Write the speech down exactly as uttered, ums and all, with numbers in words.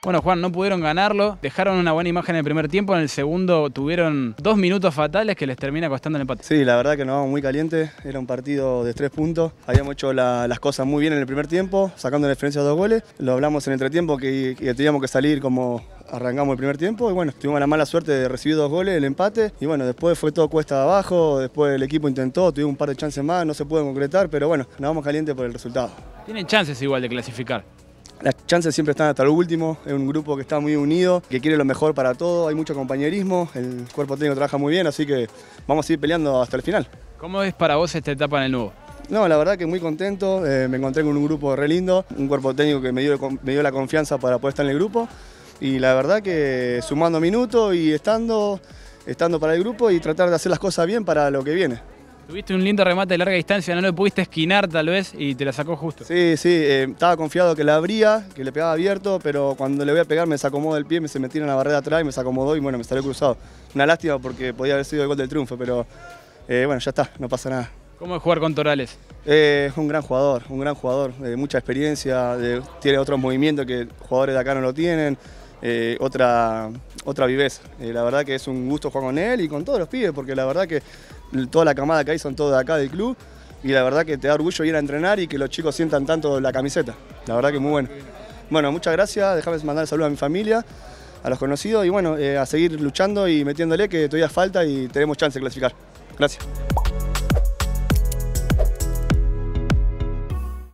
Bueno, Juan, no pudieron ganarlo, dejaron una buena imagen en el primer tiempo, en el segundo tuvieron dos minutos fatales que les termina costando el empate. Sí, la verdad que nos vamos muy calientes, era un partido de tres puntos, habíamos hecho la, las cosas muy bien en el primer tiempo, sacando la diferencia de dos goles, lo hablamos en el entretiempo que, que teníamos que salir como arrancamos el primer tiempo y bueno, tuvimos la mala suerte de recibir dos goles, el empate y bueno, después fue todo cuesta abajo, después el equipo intentó, tuvimos un par de chances más, no se pudo concretar, pero bueno, nos vamos calientes por el resultado. Tienen chances igual de clasificar. Las chances siempre están hasta el último, es un grupo que está muy unido, que quiere lo mejor para todo, hay mucho compañerismo, el cuerpo técnico trabaja muy bien, así que vamos a ir peleando hasta el final. ¿Cómo es para vos esta etapa en el Nuevo? No, la verdad que muy contento, eh, me encontré con un grupo re lindo, un cuerpo técnico que me dio, me dio la confianza para poder estar en el grupo y la verdad que sumando minutos y estando, estando para el grupo y tratar de hacer las cosas bien para lo que viene. Tuviste un lindo remate de larga distancia, no le pudiste esquinar tal vez y te la sacó justo. Sí, sí, eh, estaba confiado que la abría, que le pegaba abierto, pero cuando le voy a pegar me desacomodó el pie, me se metí en la barrera atrás y me desacomodó y bueno, me salió cruzado. Una lástima porque podía haber sido el gol del triunfo, pero eh, bueno, ya está, no pasa nada. ¿Cómo es jugar con Torales? Eh, es un gran jugador, un gran jugador, de mucha experiencia, de, tiene otros movimientos que jugadores de acá no lo tienen, eh, otra, otra viveza. Eh, la verdad que es un gusto jugar con él y con todos los pibes, porque la verdad que toda la camada que hay son todos de acá del club y la verdad que te da orgullo ir a entrenar y que los chicos sientan tanto la camiseta. La verdad que muy bueno. Bueno, muchas gracias, déjame mandar saludos a mi familia, a los conocidos y bueno, eh, a seguir luchando y metiéndole que todavía falta y tenemos chance de clasificar. Gracias.